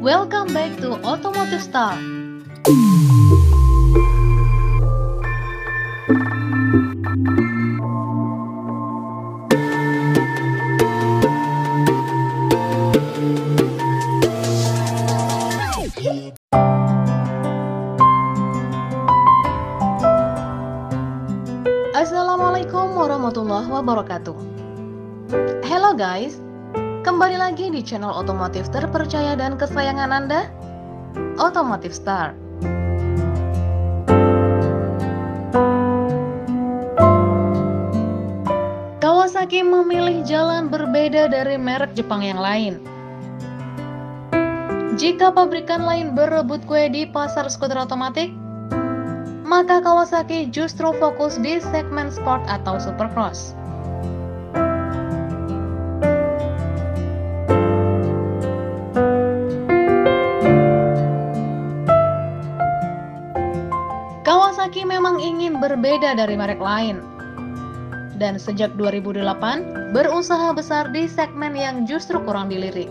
Welcome back to Automotive Star. Assalamualaikum warahmatullahi wabarakatuh. Hello guys, kembali lagi di channel otomotif terpercaya dan kesayangan Anda, Automotive Star. Kawasaki memilih jalan berbeda dari merek Jepang yang lain. Jika pabrikan lain berebut kue di pasar skuter otomatis, maka Kawasaki justru fokus di segmen sport atau supercross. Kawasaki memang ingin berbeda dari merek lain, dan sejak 2008 berusaha besar di segmen yang justru kurang dilirik.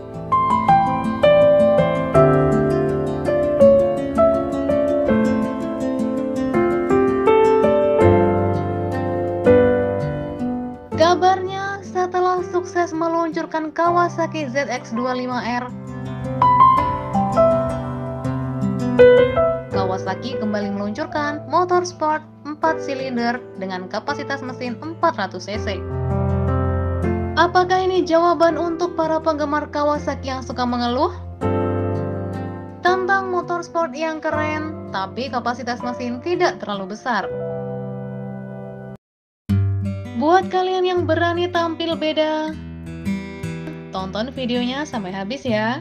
Kabarnya setelah sukses meluncurkan Kawasaki ZX25R, Kawasaki kembali meluncurkan motor sport 4 silinder dengan kapasitas mesin 400 cc. Apakah ini jawaban untuk para penggemar Kawasaki yang suka mengeluh tentang motor sport yang keren tapi kapasitas mesin tidak terlalu besar? Buat kalian yang berani tampil beda, tonton videonya sampai habis ya.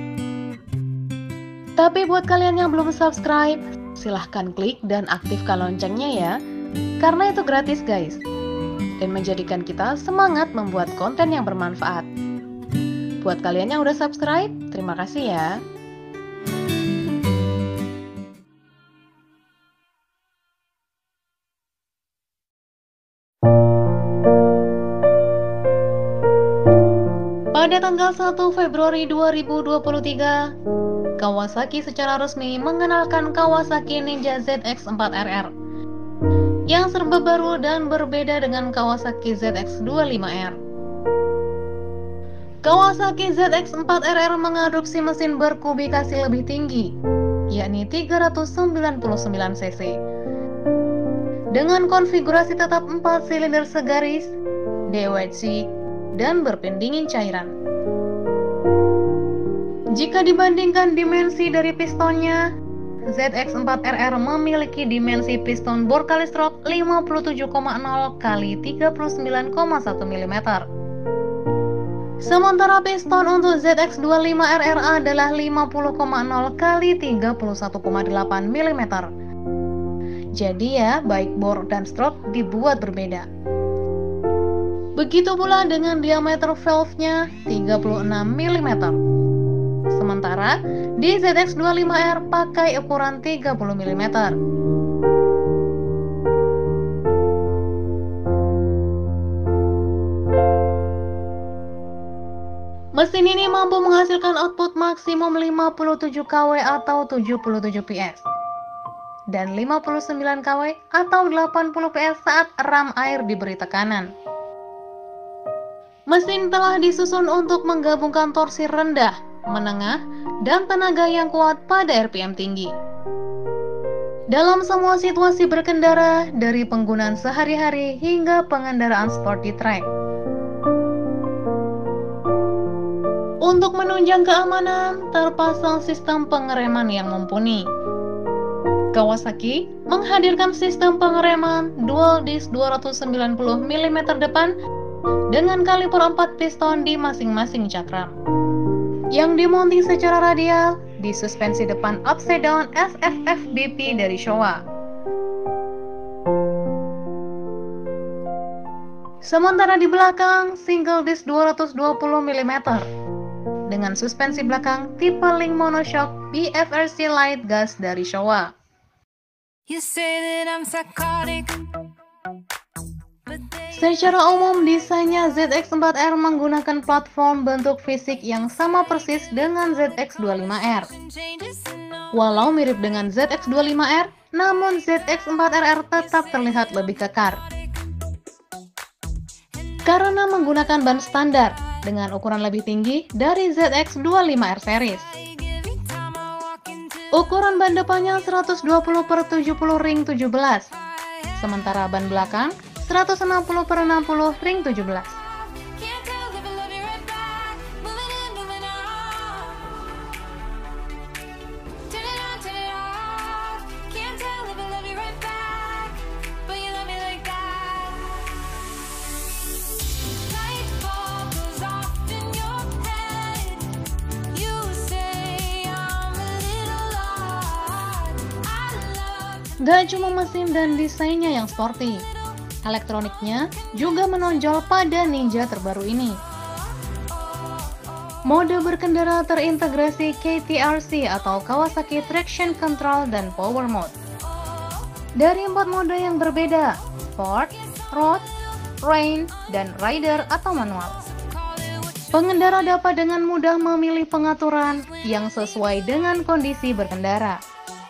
Tapi buat kalian yang belum subscribe, silahkan klik dan aktifkan loncengnya ya, karena itu gratis guys, dan menjadikan kita semangat membuat konten yang bermanfaat. Buat kalian yang udah subscribe, terima kasih ya. Pada tanggal 1 Februari 2023, Kawasaki secara resmi mengenalkan Kawasaki Ninja ZX4RR yang serba baru dan berbeda dengan Kawasaki ZX25R. Kawasaki ZX4RR mengadopsi mesin berkubikasi lebih tinggi, yakni 399 cc, dengan konfigurasi tetap 4 silinder segaris, DWC, dan berpendingin cairan. Jika dibandingkan dimensi dari pistonnya, ZX4RR memiliki dimensi piston bor kali stroke 57,0 kali 39,1 mm. Sementara piston untuk ZX25RR adalah 50,0 kali 31,8 mm. Jadi ya, baik bor dan stroke dibuat berbeda. Begitu pula dengan diameter valve-nya 36 mm. Sementara di ZX25R pakai ukuran 30 mm. Mesin ini mampu menghasilkan output maksimum 57 kW atau 77 PS dan 59 kW atau 80 PS saat ram air diberi tekanan. Mesin telah disusun untuk menggabungkan torsi rendah, menengah, dan tenaga yang kuat pada RPM tinggi. Dalam semua situasi berkendara, dari penggunaan sehari-hari hingga pengendaraan sport di trek. Untuk menunjang keamanan, terpasang sistem pengereman yang mumpuni. Kawasaki menghadirkan sistem pengereman dual disc 290 mm depan dengan kaliper 4 piston di masing-masing cakram, yang dimonting secara radial di suspensi depan upside down SFF BP dari Showa. Sementara di belakang single disc 220 mm dengan suspensi belakang tipe link monoshock BFRC Light Gas dari Showa. Secara umum, desainnya ZX4R menggunakan platform bentuk fisik yang sama persis dengan ZX25R. Walau mirip dengan ZX25R, namun ZX4RR tetap terlihat lebih kekar. Karena menggunakan ban standar dengan ukuran lebih tinggi dari ZX25R series. Ukuran ban depannya 120/70 ring 17, sementara ban belakang 160/60 ring 17. Gak cuma mesin dan desainnya yang sporty, elektroniknya juga menonjol pada Ninja terbaru ini. Mode berkendara terintegrasi KTRC atau Kawasaki Traction Control dan Power Mode. Dari 4 mode yang berbeda, Sport, Road, Rain, dan Rider atau manual. Pengendara dapat dengan mudah memilih pengaturan yang sesuai dengan kondisi berkendara.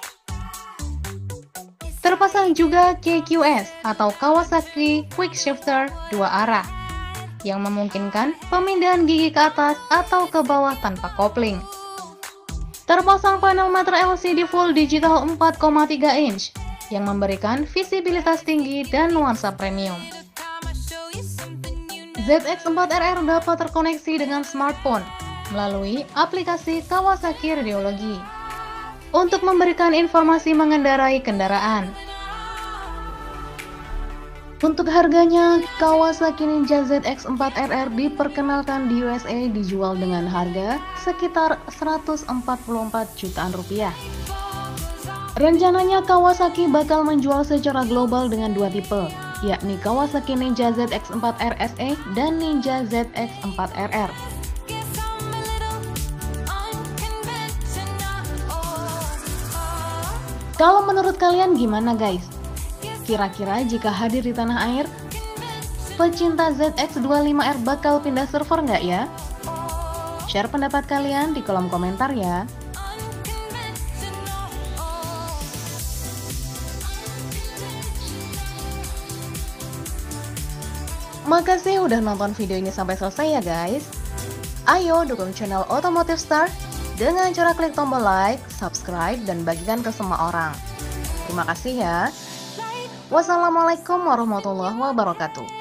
Terpasang juga KQS atau Kawasaki Quick Shifter 2 arah yang memungkinkan pemindahan gigi ke atas atau ke bawah tanpa kopling. Terpasang panel meter LCD full digital 4,3 inch yang memberikan visibilitas tinggi dan nuansa premium. ZX4RR dapat terkoneksi dengan smartphone melalui aplikasi Kawasaki Radiology untuk memberikan informasi mengendarai kendaraan. Untuk harganya, Kawasaki Ninja ZX4RR diperkenalkan di USA dijual dengan harga sekitar 144 jutaan rupiah. Rencananya Kawasaki bakal menjual secara global dengan 2 tipe, yakni Kawasaki Ninja ZX4R SE dan Ninja ZX4RR. Kalau menurut kalian gimana guys? Kira-kira jika hadir di tanah air, pecinta ZX25R bakal pindah server nggak ya? Share pendapat kalian di kolom komentar ya. Makasih udah nonton video ini sampai selesai ya guys. Ayo dukung channel Otomotif Star dengan cara klik tombol like, subscribe, dan bagikan ke semua orang. Terima kasih ya. Wassalamualaikum warahmatullahi wabarakatuh.